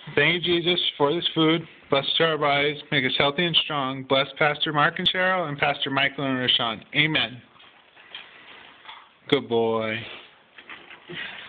Thank you, Jesus, for this food. Bless to our bodies. Make us healthy and strong. Bless Pastor Mark and Cheryl and Pastor Michael and Rashawn. Amen. Good boy.